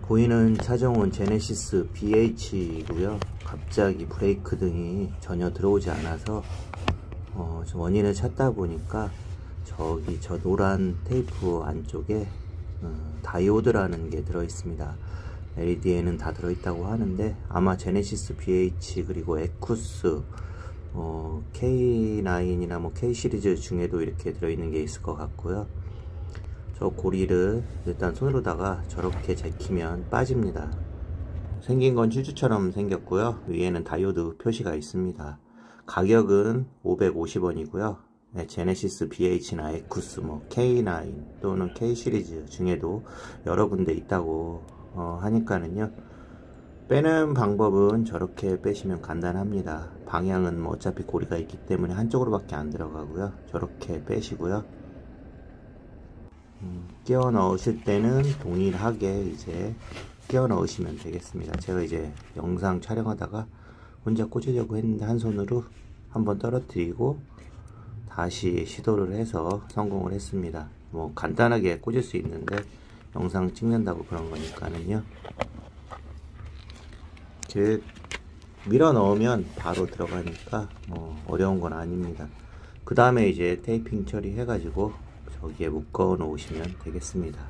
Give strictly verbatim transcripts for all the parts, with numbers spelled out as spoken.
보이는 차종은 제네시스 비에이치이고요. 갑자기 브레이크 등이 전혀 들어오지 않아서 어, 원인을 찾다 보니까 저기 저 노란 테이프 안쪽에 어, 다이오드라는 게 들어 있습니다. 엘이디에는 다 들어있다고 하는데 아마 제네시스 비에이치 그리고 에쿠스 어, 케이 나인이나 뭐 K 시리즈 중에도 이렇게 들어있는 게 있을 것 같고요. 저 고리를 일단 손으로다가 저렇게 제키면 빠집니다. 생긴 건 슈즈처럼 생겼고요. 위에는 다이오드 표시가 있습니다. 가격은 오백오십 원이고요. 네, 제네시스 비에이치나 에쿠스, 뭐 케이 나인 또는 K 시리즈 중에도 여러 군데 있다고 어, 하니까는요. 빼는 방법은 저렇게 빼시면 간단합니다. 방향은 뭐 어차피 고리가 있기 때문에 한쪽으로 밖에 안 들어가고요. 저렇게 빼시고요. 음, 끼워 넣으실 때는 동일하게 이제 끼워 넣으시면 되겠습니다. 제가 이제 영상 촬영하다가 혼자 꽂으려고 했는데 한 손으로 한번 떨어뜨리고 다시 시도를 해서 성공을 했습니다. 뭐 간단하게 꽂을 수 있는데 영상 찍는다고 그런 거니까는요. 이렇게 밀어 넣으면 바로 들어가니까 뭐 어려운 건 아닙니다. 그 다음에 이제 테이핑 처리해 가지고 저기에 묶어 놓으시면 되겠습니다.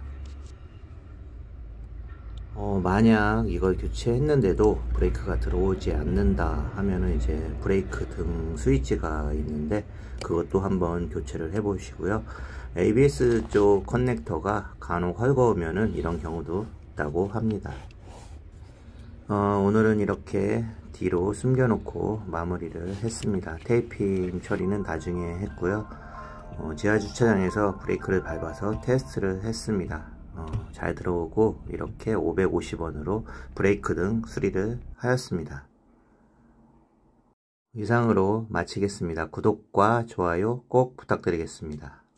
어, 만약 이걸 교체했는데도 브레이크가 들어오지 않는다 하면은 이제 브레이크 등 스위치가 있는데 그것도 한번 교체를 해 보시고요. 에이비에스 쪽 커넥터가 간혹 헐거우면은 이런 경우도 있다고 합니다. 어, 오늘은 이렇게 뒤로 숨겨 놓고 마무리를 했습니다. 테이핑 처리는 나중에 했고요. 어, 지하주차장에서 브레이크를 밟아서 테스트를 했습니다. 어, 잘 들어오고 이렇게 오백오십 원으로 브레이크 등 수리를 하였습니다. 이상으로 마치겠습니다. 구독과 좋아요 꼭 부탁드리겠습니다.